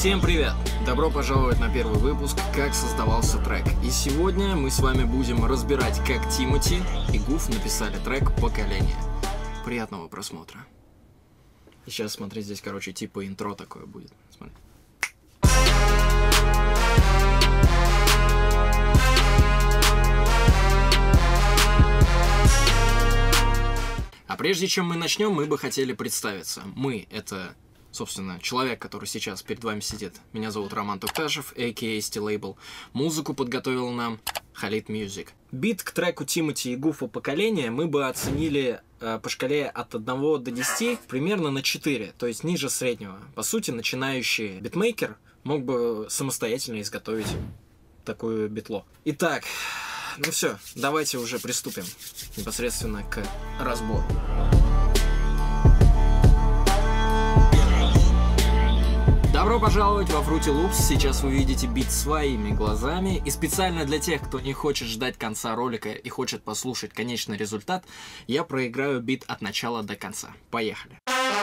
Всем привет! Добро пожаловать на первый выпуск «Как создавался трек». И сегодня мы с вами будем разбирать, как Тимати и Гуф написали трек «Поколение». Приятного просмотра. И сейчас, смотри, здесь, короче, типа интро такое будет. Смотри. А прежде чем мы начнем, мы бы хотели представиться. Мы — это, собственно, человек, который сейчас перед вами сидит. Меня зовут Роман Тукташев, a.k.a. Stylable. Музыку подготовил нам Халид Music. Бит к треку Тимати и Гуфа «Поколение» мы бы оценили по шкале от 1 до 10 примерно на 4, то есть ниже среднего. По сути, начинающий битмейкер мог бы самостоятельно изготовить такую битло. Итак, ну все, давайте уже приступим непосредственно к разбору. Добро пожаловать во Fruity Loops. Сейчас вы видите бит своими глазами. И специально для тех, кто не хочет ждать конца ролика и хочет послушать конечный результат, я проиграю бит от начала до конца. Поехали.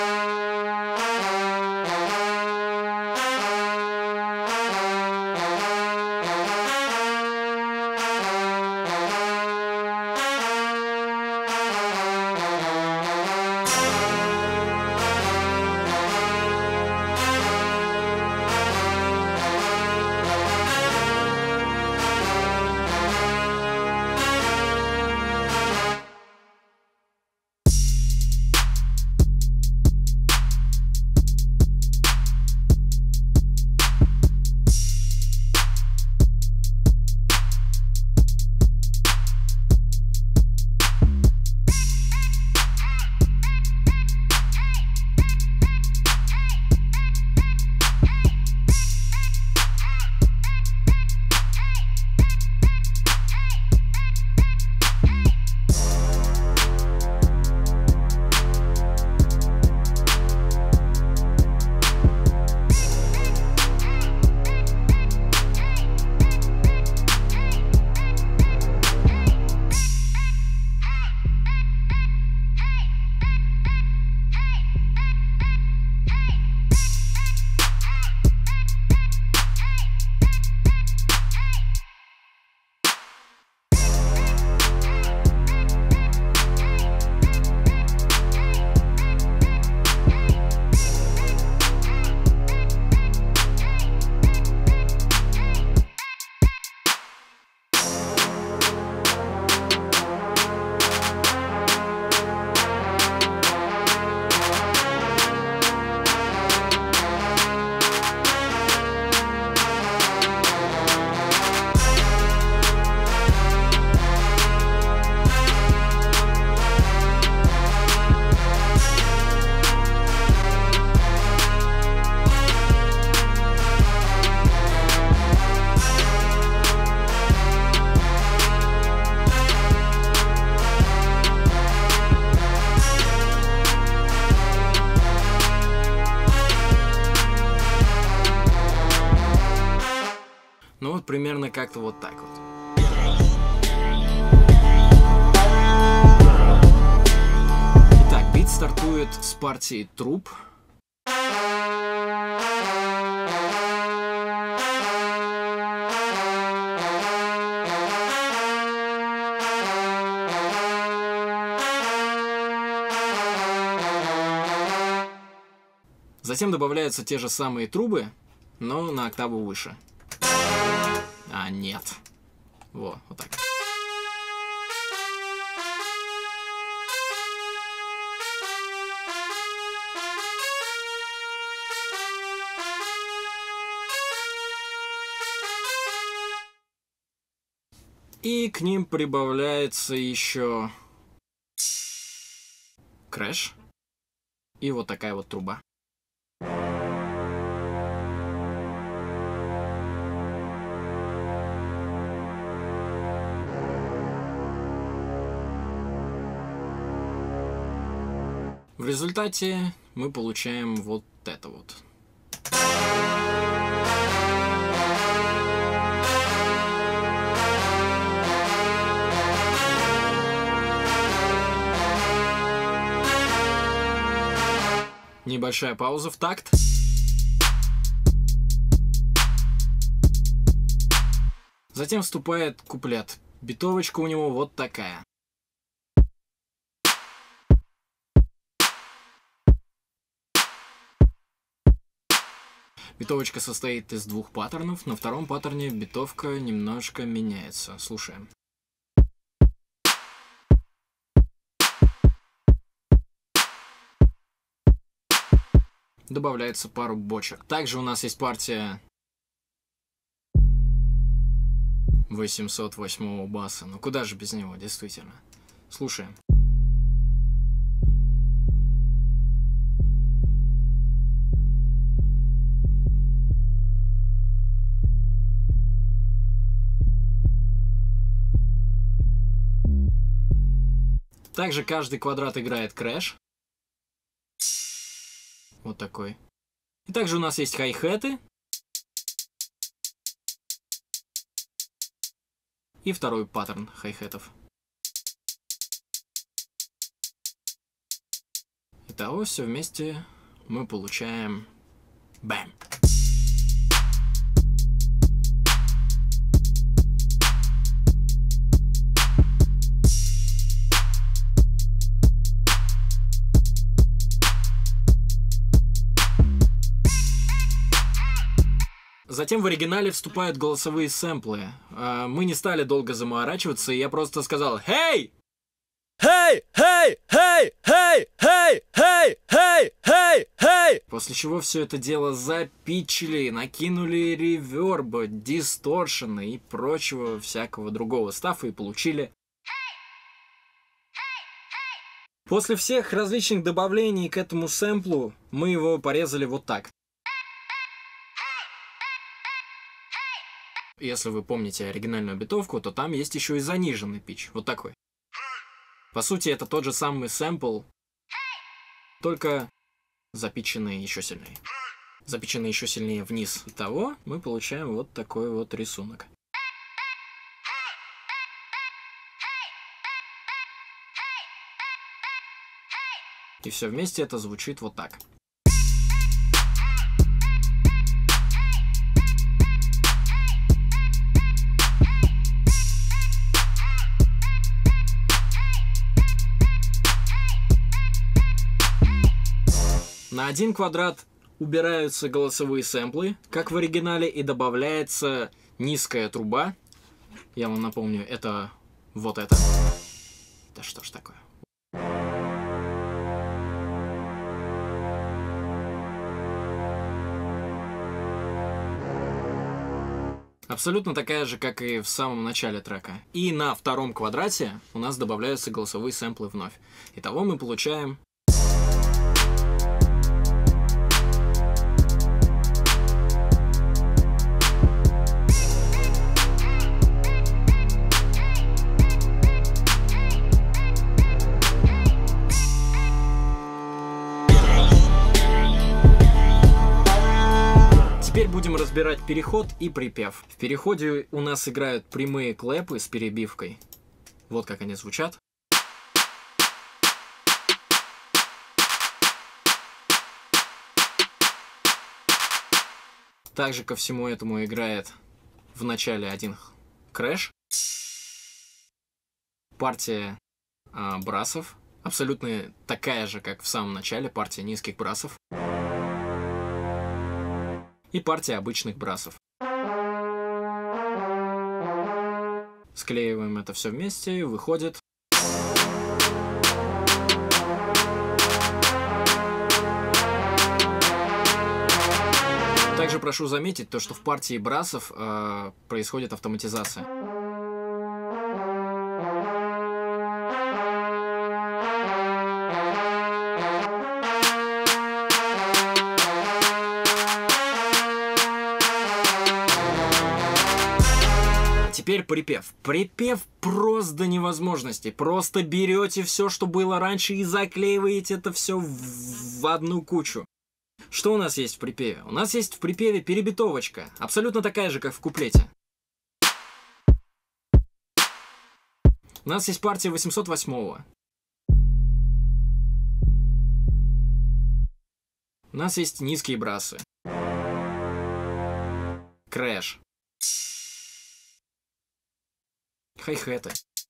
Ну вот примерно как-то вот так вот. Итак, бит стартует с партии труб. Затем добавляются те же самые трубы, но на октаву выше. А, нет. Вот так. И к ним прибавляется еще крэш и вот такая вот труба. В результате мы получаем вот это вот. Небольшая пауза в такт. Затем вступает куплет. Битовочка у него вот такая. Битовочка состоит из двух паттернов. На втором паттерне битовка немножко меняется. Слушаем. Добавляется пару бочек. Также у нас есть партия 808 баса. Ну куда же без него, действительно. Слушаем. Также каждый квадрат играет крэш. Вот такой. И также у нас есть хай-хеты. И второй паттерн хай-хетов. Итого все вместе мы получаем бэм. Затем в оригинале вступают голосовые сэмплы. Мы не стали долго заморачиваться, и я просто сказал «Hey! Hey! Hey! Hey! Hey! Hey! Hey! Hey! Hey! Hey!» После чего все это дело запичили, накинули реверба, дисторшена и прочего всякого другого стаффа и получили. После всех различных добавлений к этому сэмплу мы его порезали вот так. Если вы помните оригинальную битовку, то там есть еще и заниженный питч. Вот такой. По сути, это тот же самый сэмпл, только запиченный еще сильнее. Запиченный еще сильнее вниз. Итого мы получаем вот такой вот рисунок. И все вместе это звучит вот так. На один квадрат убираются голосовые сэмплы, как в оригинале, и добавляется низкая труба. Я вам напомню, это вот это. Да что ж такое? Абсолютно такая же, как и в самом начале трека. И на втором квадрате у нас добавляются голосовые сэмплы вновь. Итого мы получаем... Теперь будем разбирать переход и припев. В переходе у нас играют прямые клэпы с перебивкой. Вот как они звучат. Также ко всему этому играет в начале один крэш. Партия брасов. Абсолютно такая же, как в самом начале, партия низких брасов. И партия обычных брасов. Склеиваем это все вместе, и выходит. Также прошу заметить то, что в партии брасов происходит автоматизация. Теперь припев. Припев просто до невозможности. Просто берете все, что было раньше, и заклеиваете это все в одну кучу. Что у нас есть в припеве? У нас есть в припеве перебитовочка. Абсолютно такая же, как в куплете. У нас есть партия 808-го. У нас есть низкие брасы. Крэш. хай-хеты.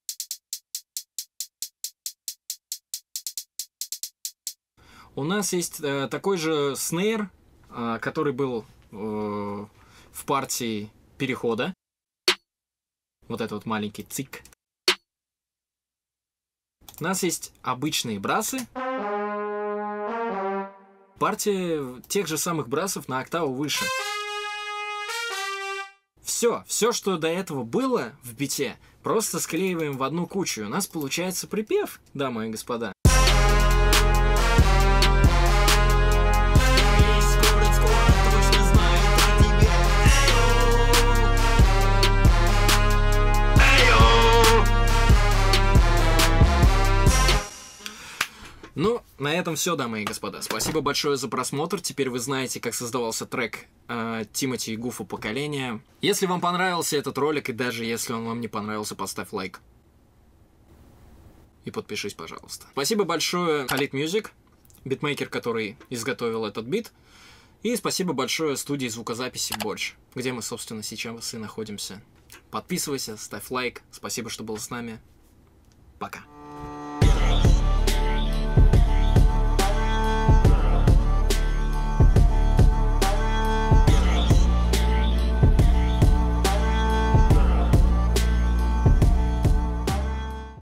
У нас есть такой же снейр, который был в партии перехода. Вот это вот маленький цик. У нас есть обычные брасы. Партия тех же самых брасов на октаву выше. Все, что до этого было в бите, просто склеиваем в одну кучу. У нас получается припев, дамы и господа. Ну, на этом все, дамы и господа. Спасибо большое за просмотр. Теперь вы знаете, как создавался трек Тимати и Гуфа «Поколение». Если вам понравился этот ролик, и даже если он вам не понравился, поставь лайк. И подпишись, пожалуйста. Спасибо большое Khalid Music, битмейкер, который изготовил этот бит. И спасибо большое студии звукозаписи Борщ, где мы, собственно, сейчас и находимся. Подписывайся, ставь лайк. Спасибо, что был с нами. Пока.